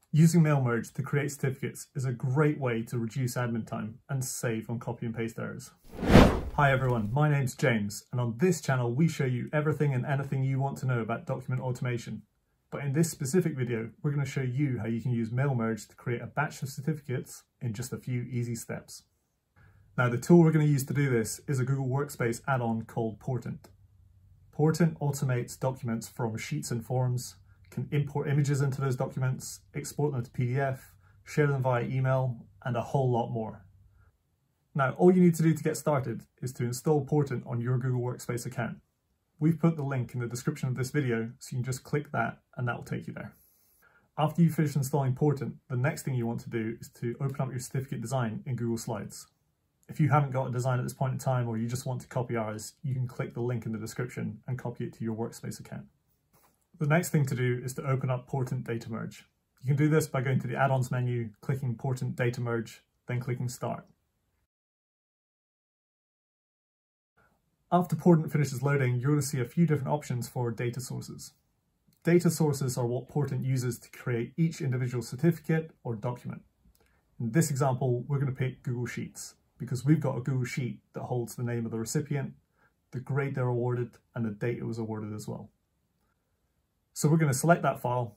Using mail merge to create certificates is a great way to reduce admin time and save on copy and paste errors. Hi everyone, my name's James, and on this channel we show you everything and anything you want to know about document automation. But in this specific video, we're going to show you how you can use mail merge to create a batch of certificates in just a few easy steps. Now the tool we're going to use to do this is a Google Workspace add-on called Portent. Portent automates documents from sheets and forms, can import images into those documents, export them to PDF, share them via email, and a whole lot more. Now, all you need to do to get started is to install Portent on your Google Workspace account. We've put the link in the description of this video, so you can just click that and that will take you there. After you finish installing Portent, the next thing you want to do is to open up your certificate design in Google Slides. If you haven't got a design at this point in time, or you just want to copy ours, you can click the link in the description and copy it to your Workspace account. The next thing to do is to open up Portent Data Merge. You can do this by going to the Add-ons menu, clicking Portent Data Merge, then clicking Start. After Portent finishes loading, you're going to see a few different options for data sources. Data sources are what Portent uses to create each individual certificate or document. In this example, we're going to pick Google Sheets because we've got a Google Sheet that holds the name of the recipient, the grade they're awarded, and the date it was awarded as well. So we're going to select that file,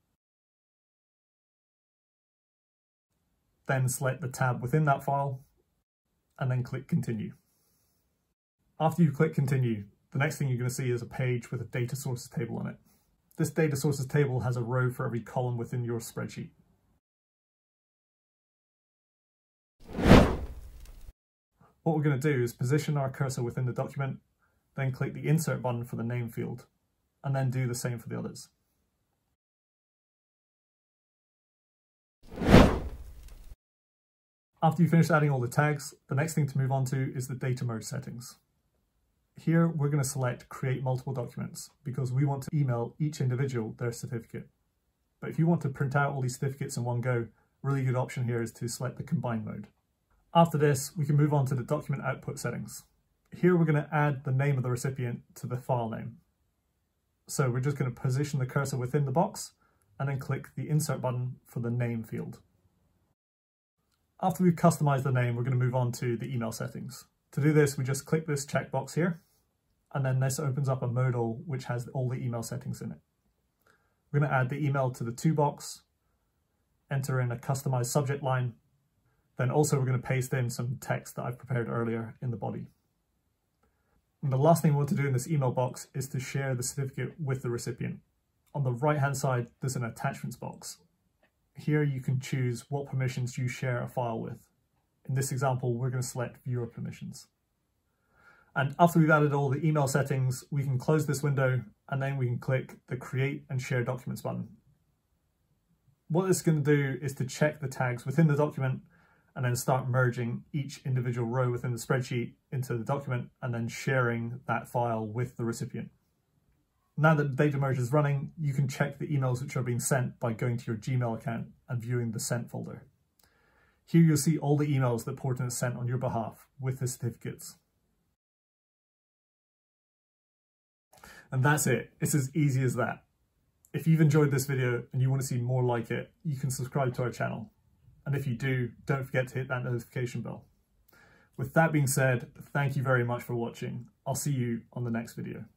then select the tab within that file, and then click Continue. After you click Continue, the next thing you're going to see is a page with a data sources table on it. This data sources table has a row for every column within your spreadsheet. What we're going to do is position our cursor within the document, then click the Insert button for the name field, and then do the same for the others. After you finish adding all the tags, the next thing to move on to is the data merge settings. Here we're going to select Create Multiple Documents because we want to email each individual their certificate. But if you want to print out all these certificates in one go, a really good option here is to select the Combine mode. After this, we can move on to the document output settings. Here we're going to add the name of the recipient to the file name. So we're just going to position the cursor within the box and then click the Insert button for the name field. After we've customized the name, we're going to move on to the email settings. To do this, we just click this checkbox here, and then this opens up a modal which has all the email settings in it. We're going to add the email to the To box, enter in a customized subject line, then also we're going to paste in some text that I've prepared earlier in the body. And the last thing we want to do in this email box is to share the certificate with the recipient. On the right-hand side, there's an attachments box. Here you can choose what permissions you share a file with. In this example, we're going to select viewer permissions. And after we've added all the email settings, we can close this window and then we can click the Create and Share Documents button. What this is going to do is to check the tags within the document and then start merging each individual row within the spreadsheet into the document and then sharing that file with the recipient. Now that the data merge is running, you can check the emails which are being sent by going to your Gmail account and viewing the Sent folder. Here you'll see all the emails that Portent has sent on your behalf with the certificates. And that's it. It's as easy as that. If you've enjoyed this video and you want to see more like it, you can subscribe to our channel. And if you do, don't forget to hit that notification bell. With that being said, thank you very much for watching. I'll see you on the next video.